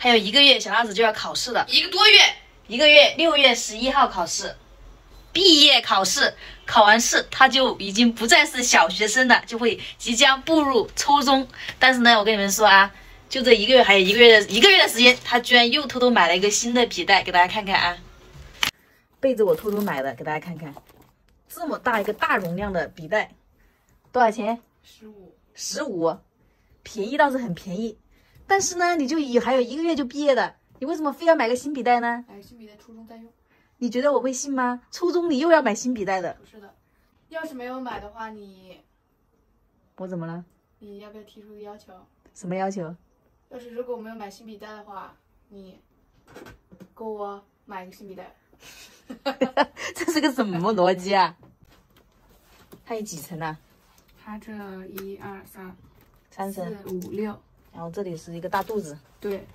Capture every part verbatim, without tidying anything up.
还有一个月，小浪子就要考试了。 一个多月， 一个月，六月十一号考试，毕业考试。考完试，他就已经不再是小学生了，就会即将步入初中。但是呢，我跟你们说啊，就这一个月，还有一个月的一个月的时间，他居然又偷偷买了一个新的笔袋，给大家看看啊。被子我偷偷买的，给大家看看，这么大一个大容量的笔袋，多少钱？ 十五， 十五，便宜倒是很便宜。但是呢，你就以还有一个月就毕业了，你为什么非要买个新笔袋呢？ 买个新笔袋，初中再用。 你觉得我会信吗？初中你又要买新笔袋的？ 不是的，要是没有买的话，你我怎么了？ 你要不要提出个要求？ 什么要求？ 要是如果我没有买新笔袋的话，你给我买个新笔袋。 这是个什么逻辑啊？它有几层啊？ 它这一二三三层， 四五六， 然后这里是一个大肚子。 对，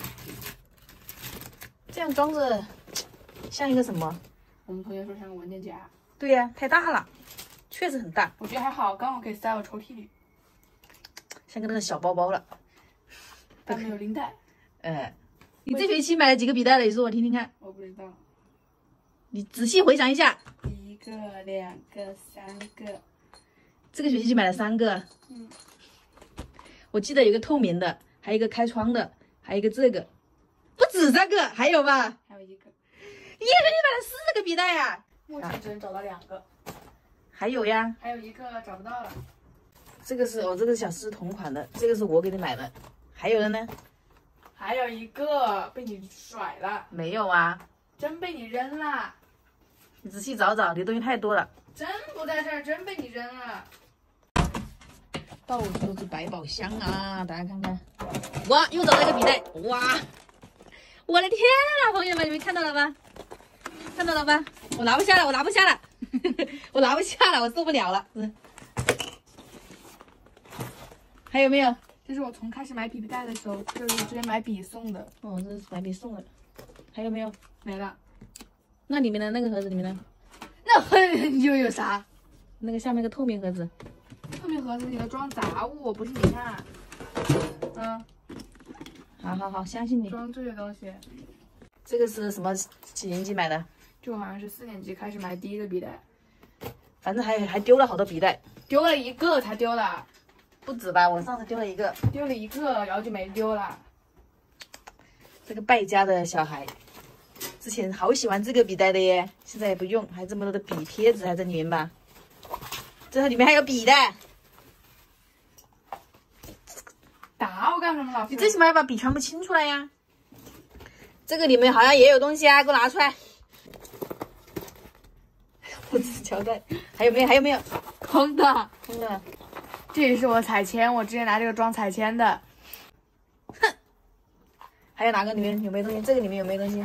这样装着像一个什么？ 我们同学说像个文件夹。 对呀、啊，太大了，确实很大。 我觉得还好，刚好可以塞我抽屉里。 像个那个小包包了， 但没有领带。 呃，你这学期买了几个笔袋了？你说我听听看。 我不知道。 你仔细回想一下。 一个、两个、三个。 这个学期就买了三个。 嗯。 我记得有个透明的，还有一个开窗的，还有一个这个，不止这个，还有吧？ 还有一个。 一个学期买了四个笔袋呀、啊！ 目前只能找到两个。 还有呀。 还有一个找不到了。 这个是我、哦、这个是小诗同款的，这个是我给你买的。还有的呢？ 还有一个被你甩了。 没有啊。 真被你扔了。 你仔细找找，你的东西太多了。 真不在这儿，真被你扔了。 到处都是百宝箱啊！大家看看，哇，又找到一个笔袋，哇！我的天啊，朋友们，你们看到了吗？看到了吧？我拿不下了，我拿不下了，我拿不下了，我受不了了。嗯，还有没有？ 这是我从开始买笔袋的时候，就是之前买笔送的。 哦，这是买笔送的。还有没有？ 没了。 那里面的那个盒子里面呢？ 那盒里又有啥？ 那个下面个透明盒子。 透明盒子里头装杂物，不是你看。嗯。 好好好，相信你。 装这些东西。 这个是什么几年级买的？ 就好像是四年级开始买第一个笔袋。 反正还还丢了好多笔袋。 丢了一个才丢了。 不止吧？我上次丢了一个。 丢了一个，然后就没丢了。 这个败家的小孩。之前好喜欢这个笔袋的耶，现在也不用，还这么多的笔贴纸还在里面吧？这里面还有笔的， 打我干什么，老师？ 你最起码要把笔全部清出来呀。这个里面好像也有东西啊，给我拿出来。我只交代，还有没有？还有没有？ 空的， 空的。 这也是我彩铅，我之前拿这个装彩铅的。 哼，还有哪个里面有没有东西？这个里面有没有东西？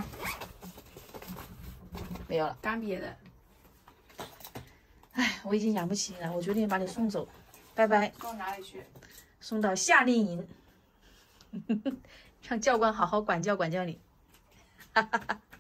没有了， 干瘪的。 唉，我已经养不起了，我决定把你送走，拜拜。 送哪里去？ 送到夏令营，让教官好好管教管教你。哈哈哈。